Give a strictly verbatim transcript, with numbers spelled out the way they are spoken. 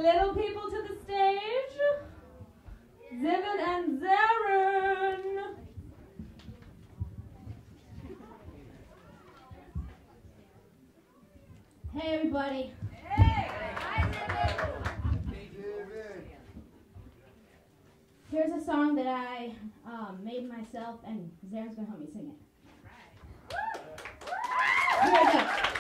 little people to the stage. Zivid and Zarin. Hey, everybody. Hey! Hi, Zivid. Here's a song that I um, made myself, and Zarin's going to help me sing it. Here we go.